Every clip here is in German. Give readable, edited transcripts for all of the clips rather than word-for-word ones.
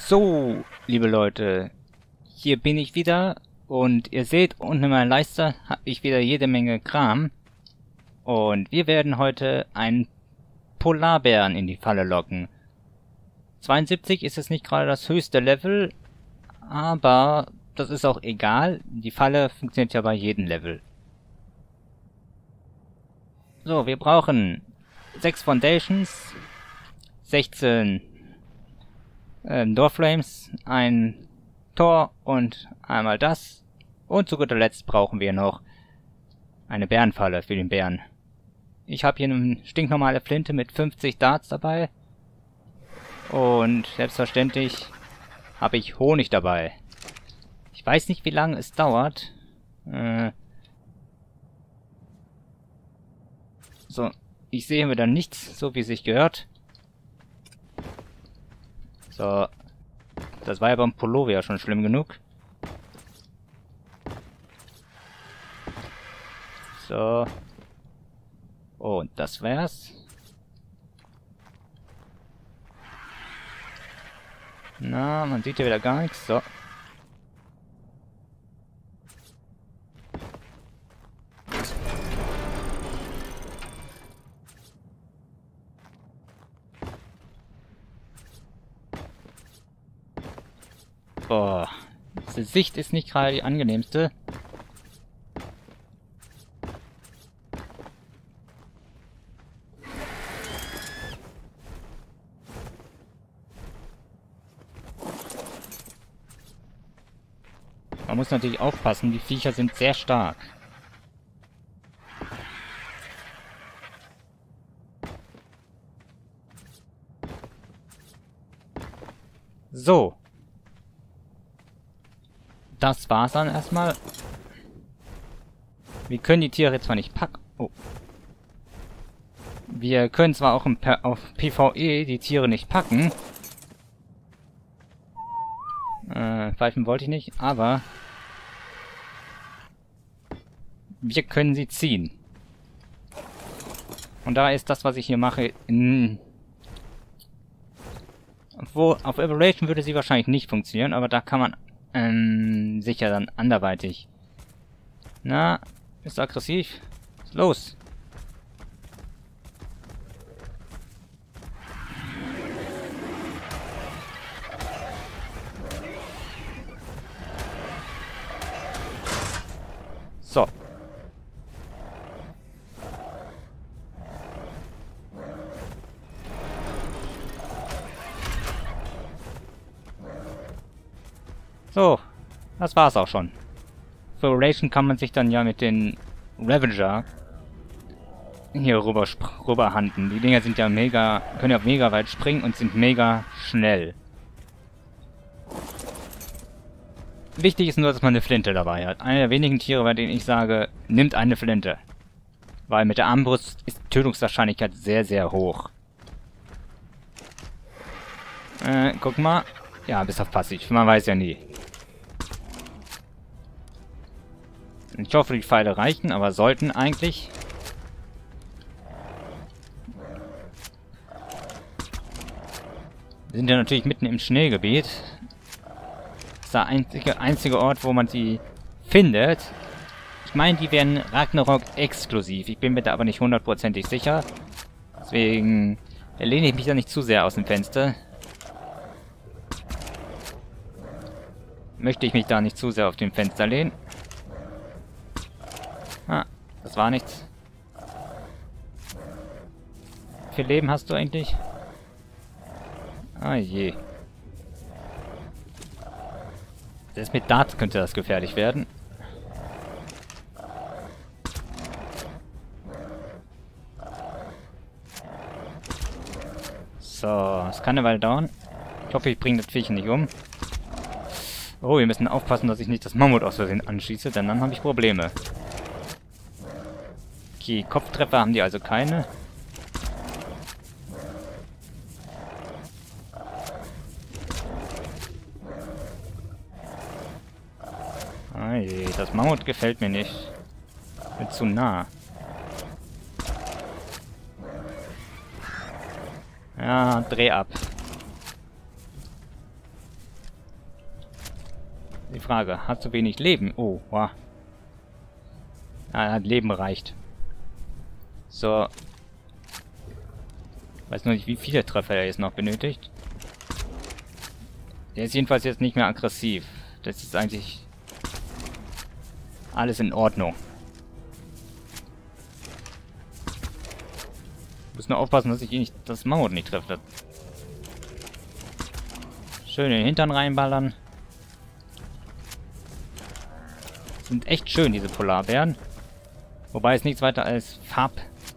So, liebe Leute, hier bin ich wieder und ihr seht, unten in meiner Leiste habe ich wieder jede Menge Kram und wir werden heute einen Polarbären in die Falle locken. 72 ist es nicht gerade das höchste Level, aber das ist auch egal, die Falle funktioniert ja bei jedem Level. So, wir brauchen 6 Foundations, 16 Doorframes, ein Tor und einmal das. Und zu guter Letzt brauchen wir noch eine Bärenfalle für den Bären. Ich habe hier eine stinknormale Flinte mit 50 Darts dabei. Und selbstverständlich habe ich Honig dabei. Ich weiß nicht, wie lange es dauert. So, ich sehe wieder nichts, so wie es sich gehört. So, das war ja beim Pullover ja schon schlimm genug. So. Und das wär's. Na, man sieht ja wieder gar nichts. So. Boah, diese Sicht ist nicht gerade die angenehmste. Man muss natürlich aufpassen, die Viecher sind sehr stark. So. Das war's dann erstmal. Wir können die Tiere jetzt zwar nicht packen. Oh. Wir können zwar auch auf PvE die Tiere nicht packen. Pfeifen wollte ich nicht, aber wir können sie ziehen. Und da ist das, was ich hier mache, auf Evaluation würde sie wahrscheinlich nicht funktionieren, aber da kann man sicher dann anderweitig. Na, ist aggressiv. Los! So. So, das war's auch schon. Für Operation kann man sich dann ja mit den Ravager hier rüberhanden. Die Dinger sind ja mega, können ja mega weit springen und sind mega schnell. Wichtig ist nur, dass man eine Flinte dabei hat. Einer der wenigen Tiere, bei denen ich sage, nimmt eine Flinte. Weil mit der Armbrust ist die Tötungswahrscheinlichkeit sehr, sehr hoch. Guck mal. Ja, bis auf passiv. Man weiß ja nie. Ich hoffe, die Pfeile reichen, aber sollten eigentlich. Wir sind ja natürlich mitten im Schneegebiet. Das ist der einzige Ort, wo man sie findet. Ich meine, die wären Ragnarok exklusiv. Ich bin mir da aber nicht hundertprozentig sicher. Deswegen lehne ich mich da nicht zu sehr aus dem Fenster. Möchte ich mich da nicht zu sehr auf dem Fenster lehnen. Ah, das war nichts. Wie viel Leben hast du eigentlich? Ah je. Selbst mit Darts könnte das gefährlich werden. So, es kann eine Weile dauern. Ich hoffe, ich bringe das Viech nicht um. Oh, wir müssen aufpassen, dass ich nicht das Mammut aus Versehen anschieße, denn dann habe ich Probleme. Okay, Kopftreffer haben die also keine. Ei, das Mammut gefällt mir nicht. Wird zu nah. Ja, dreh ab. Die Frage, hast du wenig Leben? Oh, wow. Ah, Leben reicht. So. Weiß noch nicht, wie viele Treffer er jetzt noch benötigt. Der ist jedenfalls jetzt nicht mehr aggressiv. Das ist eigentlich alles in Ordnung. Muss nur aufpassen, dass ich ihn nicht, das Mammut nicht treffe. Schön in den Hintern reinballern. Sind echt schön, diese Polarbären. Wobei es nichts weiter als Farb.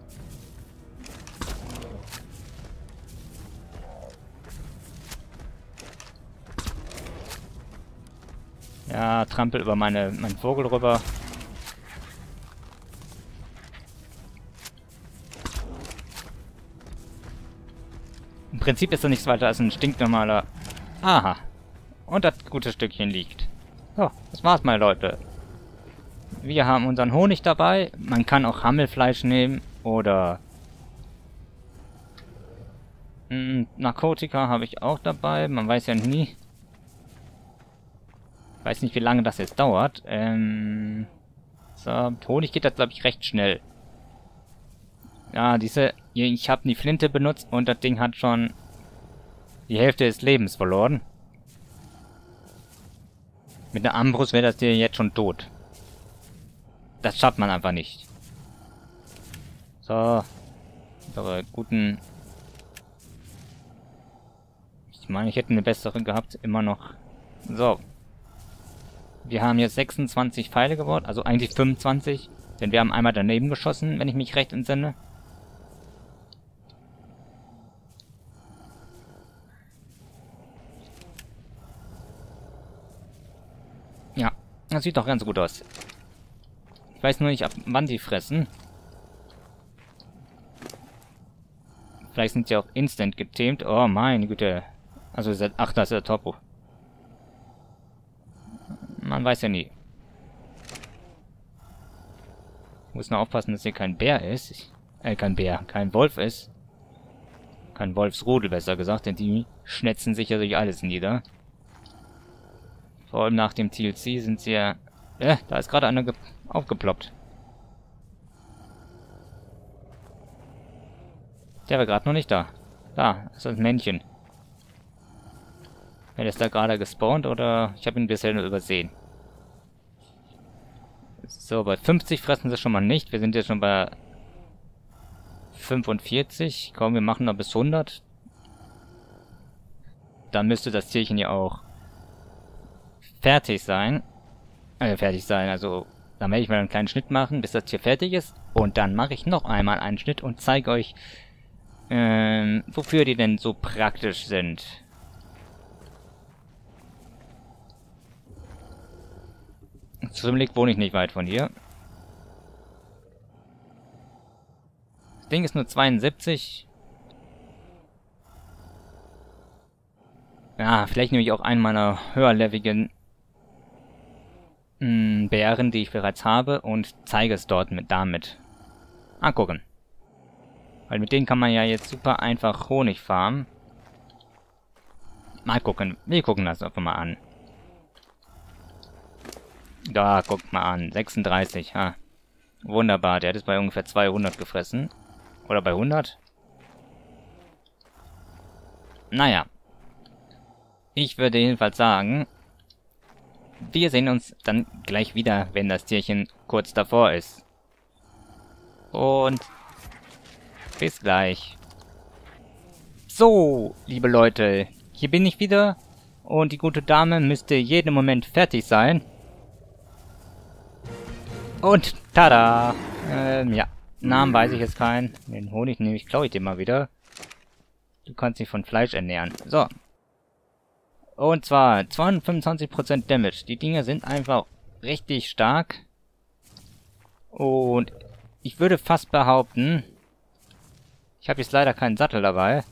Ja, trampel über meinen Vogel rüber. Im Prinzip ist er nichts weiter als ein stinknormaler... Aha. Und das gute Stückchen liegt. So, das war's mal, Leute. Wir haben unseren Honig dabei. Man kann auch Hammelfleisch nehmen. Oder... Narkotika habe ich auch dabei. Man weiß ja nie. Ich weiß nicht, wie lange das jetzt dauert. So, Honig geht das, glaube ich, recht schnell. Ja, ich habe die Flinte benutzt und das Ding hat schon die Hälfte des Lebens verloren. Mit der Ambrus wäre das Tier jetzt schon tot. Das schafft man einfach nicht. So. Unsere guten... Ich meine, ich hätte eine bessere gehabt. Immer noch. So. Wir haben jetzt 26 Pfeile gebaut. Also eigentlich 25. Denn wir haben einmal daneben geschossen, wenn ich mich recht entsinne. Ja. Das sieht doch ganz gut aus. Ich weiß nur nicht, ab wann die fressen. Vielleicht sind sie auch instant getamed. Oh, meine Güte. Also, ach, das ist der Topo. Man weiß ja nie. Ich muss nur aufpassen, dass hier kein Bär ist. Kein Wolf ist. Kein Wolfsrudel, besser gesagt, denn die schnetzen sich ja durch alles nieder. Vor allem nach dem TLC sind sie ja... da ist gerade einer aufgeploppt. Der war gerade noch nicht da. Da, ist das Männchen. Der ist da gerade gespawnt oder ich habe ihn bisher nur übersehen. So, bei 50 fressen sie schon mal nicht. Wir sind jetzt schon bei 45. Komm, wir machen noch bis 100. Dann müsste das Tierchen ja auch fertig sein. Also dann werde ich mal einen kleinen Schnitt machen, bis das Tier fertig ist. Und dann mache ich noch einmal einen Schnitt und zeige euch, wofür die denn so praktisch sind. Zum Glück wohne ich nicht weit von hier. Das Ding ist nur 72. Ja, vielleicht nehme ich auch einen meiner höherleveligen Bären, die ich bereits habe, und zeige es dort damit. Angucken. Weil mit denen kann man ja jetzt super einfach Honig farmen. Mal gucken. Wir gucken das einfach mal an. Da, guckt mal an. 36, ha. Wunderbar, der hat es bei ungefähr 200 gefressen. Oder bei 100? Naja. Ich würde jedenfalls sagen, wir sehen uns dann gleich wieder, wenn das Tierchen kurz davor ist. Und bis gleich. So, liebe Leute, hier bin ich wieder. Und die gute Dame müsste jeden Moment fertig sein. Und tada! Ja. Namen weiß ich jetzt keinen. Den Honig nehme ich, glaube ich, dir mal wieder. Du kannst dich von Fleisch ernähren. So. Und zwar 225% Damage. Die Dinger sind einfach richtig stark. Und ich würde fast behaupten, ich habe jetzt leider keinen Sattel dabei.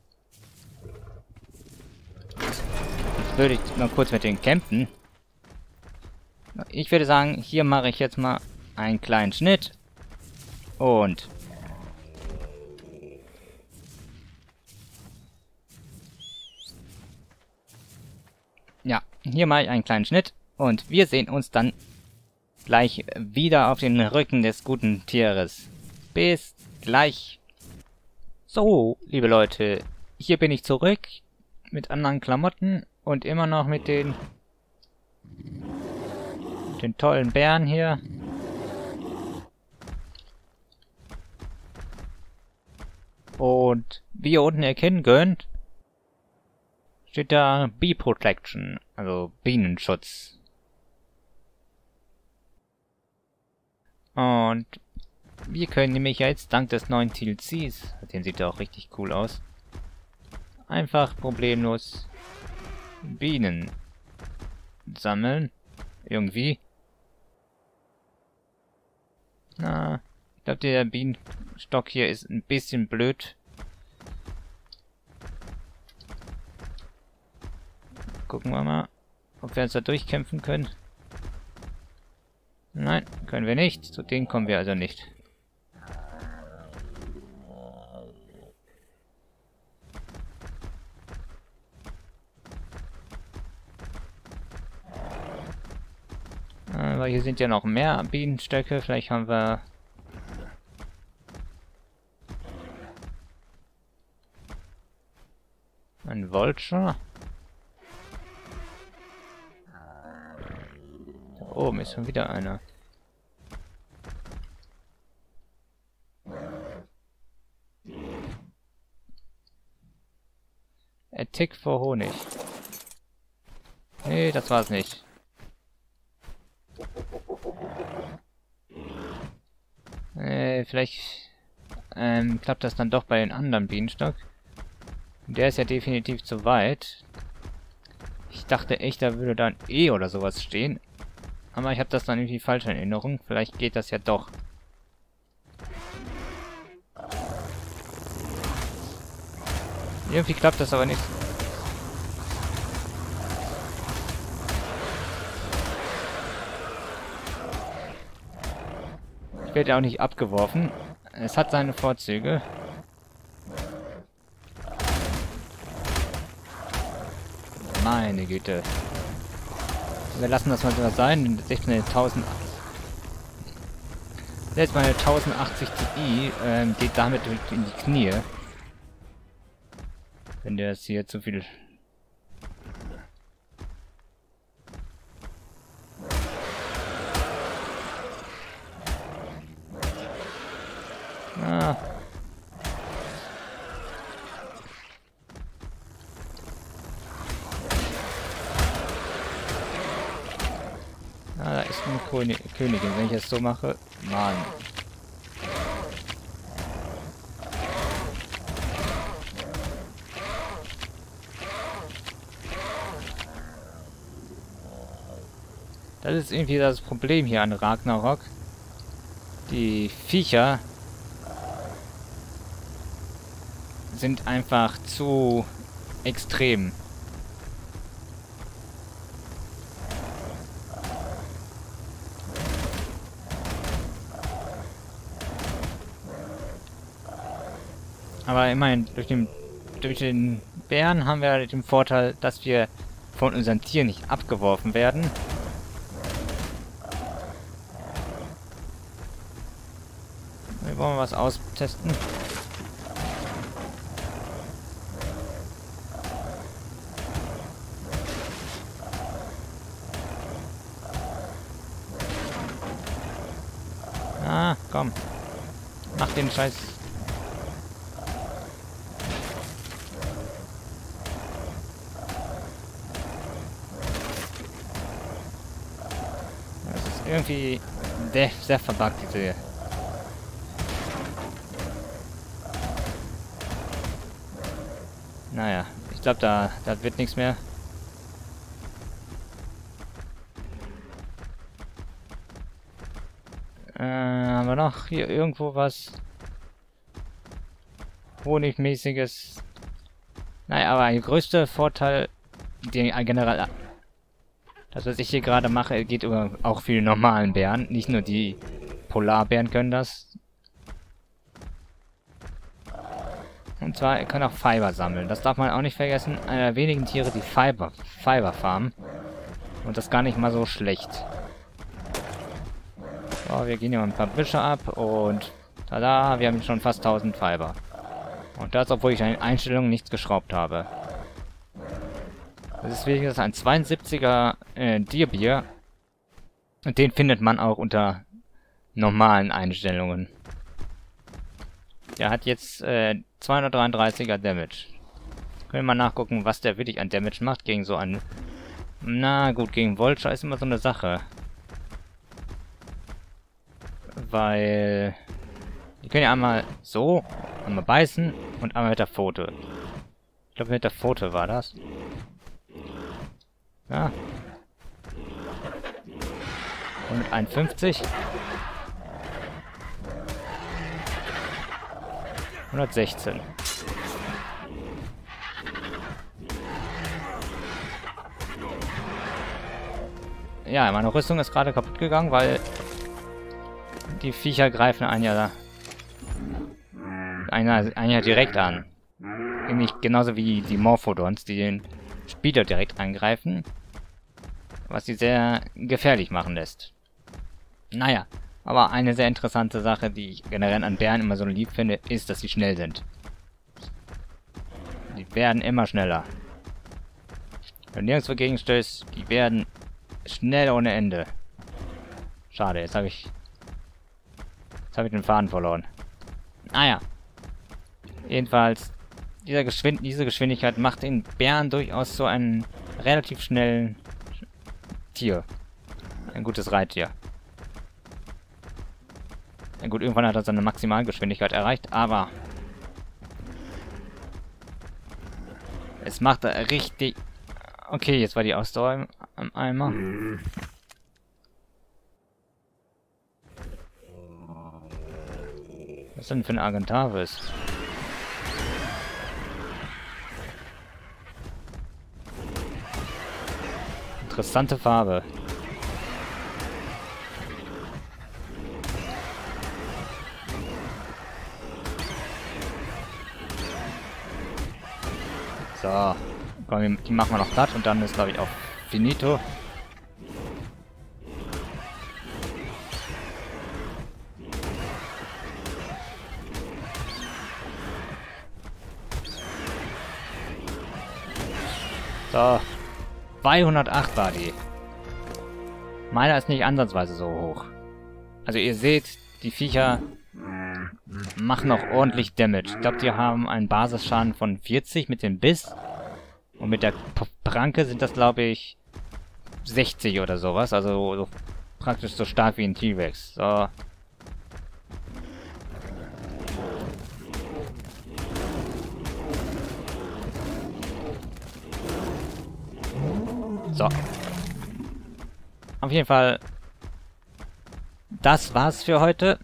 Jetzt würde ich mal kurz mit denen campen. Ich würde sagen, hier mache ich jetzt mal einen kleinen Schnitt. Und ja, hier mache ich einen kleinen Schnitt. Und wir sehen uns dann gleich wieder auf den Rücken des guten Tieres. Bis gleich. So, liebe Leute, hier bin ich zurück mit anderen Klamotten und immer noch mit den tollen Bären hier. Und wie ihr unten erkennen könnt, steht da Bee Protection, also Bienenschutz. Und wir können nämlich jetzt dank des neuen TLCs, den sieht ja auch richtig cool aus, einfach problemlos Bienen sammeln. Irgendwie. Na, ich glaube, der Bienenstock hier ist ein bisschen blöd. Gucken wir mal, ob wir uns da durchkämpfen können. Nein, können wir nicht. Zu denen kommen wir also nicht. Aber hier sind ja noch mehr Bienenstöcke. Vielleicht haben wir... ein Vulture. Da oben ist schon wieder einer. Attack vor Honig. Nee, das war's nicht. Vielleicht klappt das dann doch bei den anderen Bienenstock. Der ist ja definitiv zu weit. Ich dachte echt, da würde dann E oder sowas stehen. Aber ich habe das dann irgendwie falsch in Erinnerung. Vielleicht geht das ja doch. Irgendwie klappt das aber nicht. Ich werde ja auch nicht abgeworfen. Es hat seine Vorzüge. Meine Güte. Wir lassen das mal so sein. Selbst meine 1080 Ti geht damit in die Knie. Wenn der jetzt hier zu viel... Ah. Da ist eine Königin, wenn ich das so mache. Mann. Das ist irgendwie das Problem hier an Ragnarok. Die Viecher sind einfach zu extrem. Aber immerhin, durch den Bären haben wir den Vorteil, dass wir von unseren Tieren nicht abgeworfen werden. Wir wollen mal was austesten. Ah, komm. Mach den Scheiß. Das ist irgendwie sehr verbuggt, diese... Naja, ich glaube, da wird nichts mehr. Haben wir noch hier irgendwo was Honigmäßiges? Naja, aber der größte Vorteil, den generell, das was ich hier gerade mache, geht über auch für die normalen Bären. Nicht nur die Polarbären können das. Und zwar, ihr könnt auch Fiber sammeln. Das darf man auch nicht vergessen. Einer der wenigen Tiere, die Fiber farmen. Und das gar nicht mal so schlecht. So, wir gehen hier mal ein paar Büsche ab und tada, wir haben schon fast 1000 Fiber. Und das, obwohl ich an den Einstellungen nichts geschraubt habe. Das ist wie gesagt ein 72er Dierbier. Und den findet man auch unter normalen Einstellungen. Der hat jetzt 233er Damage. Können wir mal nachgucken, was der wirklich an Damage macht gegen so einen... Na gut, gegen Vulture ist immer so eine Sache. Weil... Die können ja einmal so, einmal beißen und einmal mit der Pfote. Ich glaube mit der Pfote war das. Ja. 151. 116. Ja, meine Rüstung ist gerade kaputt gegangen, weil die Viecher greifen einen ja direkt an. Nämlich genauso wie die Morphodons, die den Spieler direkt angreifen. Was sie sehr gefährlich machen lässt. Naja, aber eine sehr interessante Sache, die ich generell an Bären immer so lieb finde, ist, dass sie schnell sind. Die werden immer schneller. Wenn nirgendwo gegenstößt, die werden schnell ohne Ende. Schade, jetzt habe ich den Faden verloren. Naja. Jedenfalls, diese Geschwindigkeit macht den Bären durchaus so einen relativ schnellen Tier. Ein gutes Reittier. Ja gut, irgendwann hat er seine Maximalgeschwindigkeit erreicht, aber es macht er richtig... Okay, jetzt war die Ausdauer im Eimer. Was ist denn für ein Argentavis? Interessante Farbe. So. Komm, die machen wir noch platt und dann ist, glaube ich, auch finito. So. 208 war die. Meiner ist nicht ansatzweise so hoch. Also ihr seht, die Viecher machen auch ordentlich Damage. Ich glaube, die haben einen Basisschaden von 40 mit dem Biss. Und mit der Pranke sind das, glaube ich, 60 oder sowas. Also so praktisch so stark wie ein T-Rex. So. So. Auf jeden Fall, das war's für heute.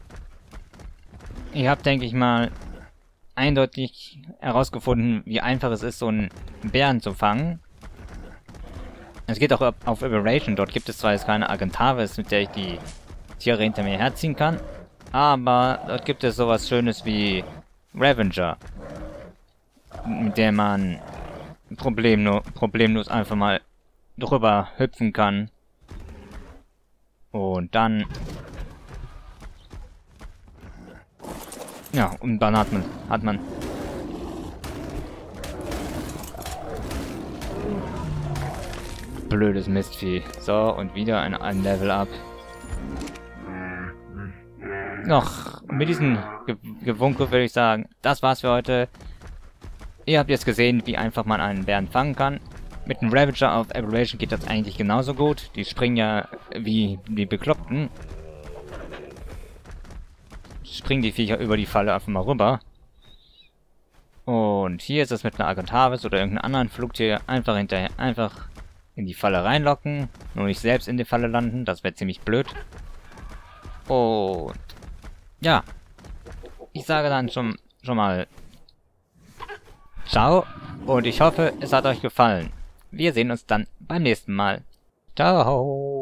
Ihr habt, denke ich mal, eindeutig herausgefunden, wie einfach es ist, so einen Bären zu fangen. Es geht auch auf Aberration. Dort gibt es zwar jetzt keine Argentavis, mit der ich die Tiere hinter mir herziehen kann, aber dort gibt es sowas Schönes wie Ravager, mit der man problemlos einfach mal drüber hüpfen kann. Und dann... Ja, und dann hat man blödes Mistvieh. So, und wieder ein Level up. Noch mit diesem Gewunkel würde ich sagen, das war's für heute. Ihr habt jetzt gesehen, wie einfach man einen Bären fangen kann. Mit dem Ravager auf Aberration geht das eigentlich genauso gut. Die springen ja wie die Bekloppten. Springen die Viecher über die Falle einfach mal rüber. Und hier ist es mit einer Argentavis oder irgendeinem anderen Flugtier einfach in die Falle reinlocken. Nur nicht selbst in die Falle landen, das wäre ziemlich blöd. Und ja, ich sage dann schon mal ciao und ich hoffe, es hat euch gefallen. Wir sehen uns dann beim nächsten Mal. Ciao.